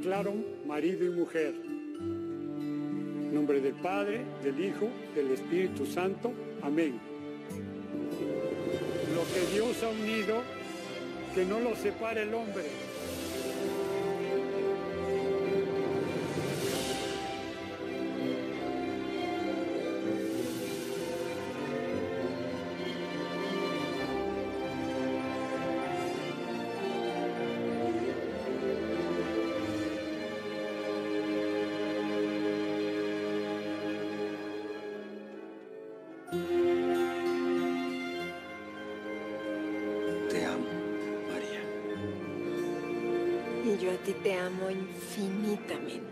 declararon marido y mujer. En nombre del Padre, del Hijo, del Espíritu Santo. Amén. Lo que Dios ha unido, que no lo separe el hombre. Te amo, María. Y yo a ti te amo infinitamente.